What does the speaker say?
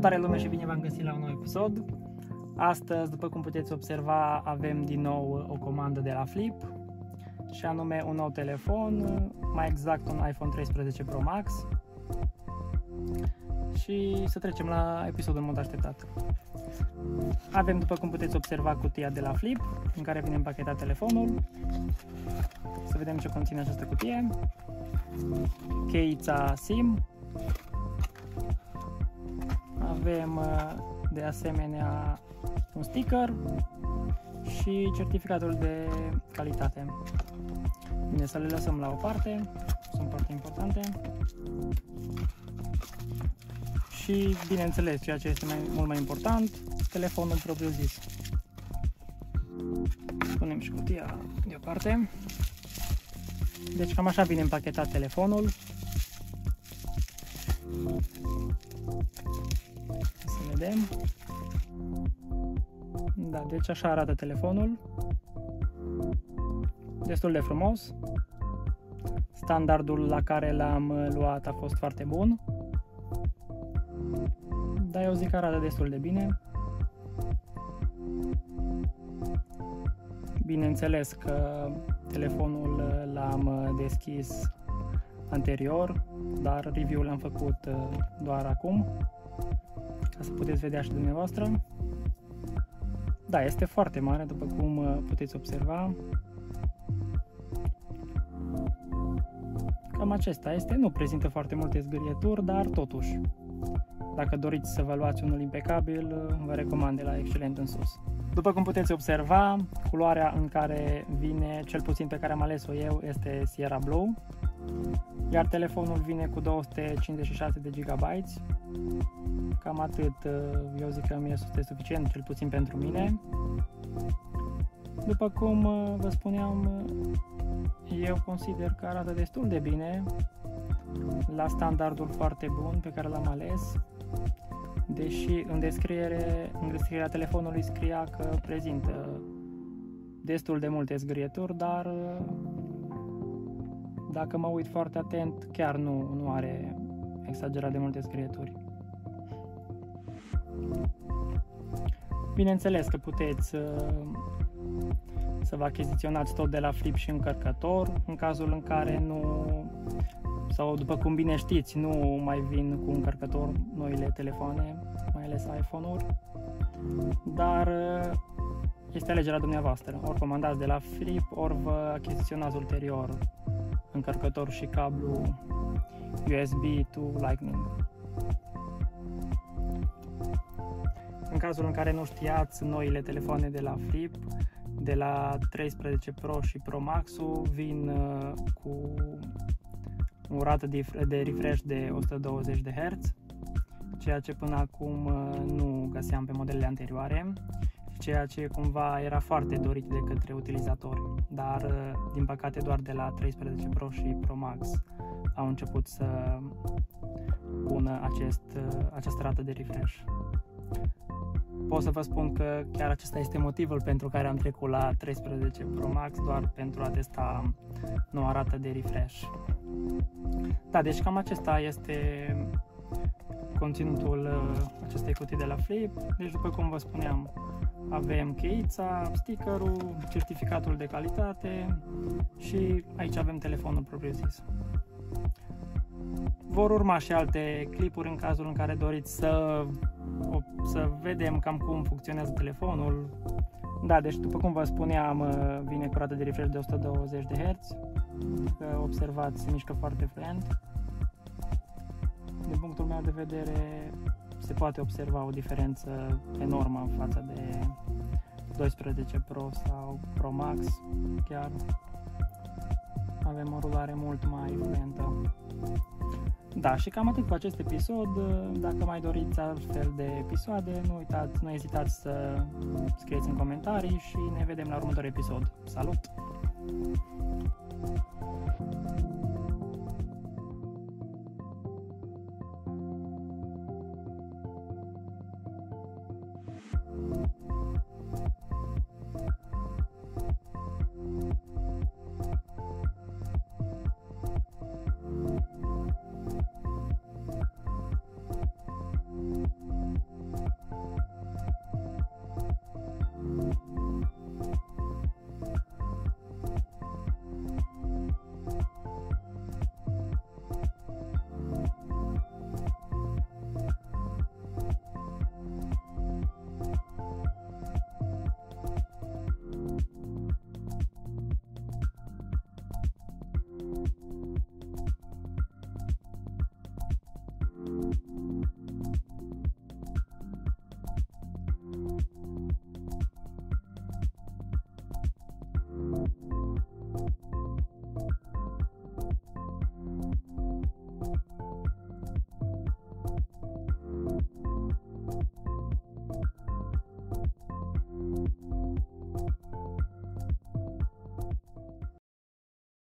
Salutare lume și bine v-am găsit la un nou episod. Astăzi, după cum puteți observa, avem din nou o comandă de la Flip și anume un nou telefon, mai exact un iPhone 13 Pro Max. Și să trecem la episodul mult așteptat. Avem, după cum puteți observa, cutia de la Flip în care vine împachetat telefonul. Să vedem ce conține această cutie. Cheița SIM. Avem de asemenea un sticker și certificatul de calitate. Bine, să le lăsăm la o parte, sunt foarte importante. Și, bineînțeles, ceea ce este mult mai important, telefonul propriu zis. Punem și cutia deoparte. Deci cam așa vine împachetat telefonul. Să vedem. Da, deci așa arată telefonul. Destul de frumos. Standardul la care l-am luat a fost foarte bun. Dar eu zic că arată destul de bine. Bineînțeles că telefonul l-am deschis anterior, dar review-ul l-am făcut doar acum, ca să puteți vedea și dumneavoastră. Da, este foarte mare, după cum puteți observa. Cam acesta este, nu prezintă foarte multe zgârieturi, dar totuși, dacă doriți să vă luați unul impecabil, vă recomand de la Excelent în sus. După cum puteți observa, culoarea în care vine, cel puțin pe care am ales-o eu, este Sierra Blue, iar telefonul vine cu 256 de GB. Cam atât, eu zic că mi este suficient, cel puțin pentru mine. După cum vă spuneam, eu consider că arată destul de bine la standardul foarte bun pe care l-am ales. Deși în descrierea telefonului scria că prezintă destul de multe zgârieturi, dar dacă mă uit foarte atent, chiar nu are exagerat de multe zgârieturi. Bineînțeles că puteți să vă achiziționați tot de la Flip și încărcător, în cazul în care nu, sau după cum bine știți, nu mai vin cu încărcător noile telefoane, mai ales iPhone-uri, dar este alegerea dumneavoastră. Ori comandați de la Flip, ori vă achiziționați ulterior încărcător și cablu USB to Lightning. În cazul în care nu știați, noile telefoane de la Flip, de la 13 Pro și Pro Max-ul, vin cu o rată de refresh de 120 de Hz, ceea ce până acum nu găseam pe modelele anterioare, ceea ce cumva era foarte dorit de către utilizatori, dar din păcate doar de la 13 Pro și Pro Max au început să pună această rată de refresh. Pot să vă spun că chiar acesta este motivul pentru care am trecut la 13 Pro Max, doar pentru a testa noua rată de refresh. Da, deci cam acesta este conținutul acestei cutii de la Flip. Deci, după cum vă spuneam, avem cheița, stickerul, certificatul de calitate și aici avem telefonul propriu zis. Vor urma și alte clipuri în cazul în care doriți să vedem cam cum funcționează telefonul. Da, deci după cum vă spuneam, vine cu rată de refresh de 120 de Hz. Că observați, se mișcă foarte fluent. Din punctul meu de vedere, se poate observa o diferență enormă în față de 12 Pro sau Pro Max. Chiar avem o rulare mult mai fluentă. Da, și cam atât cu acest episod. Dacă mai doriți altfel de episoade, nu ezitați să scrieți în comentarii și ne vedem la următorul episod. Salut!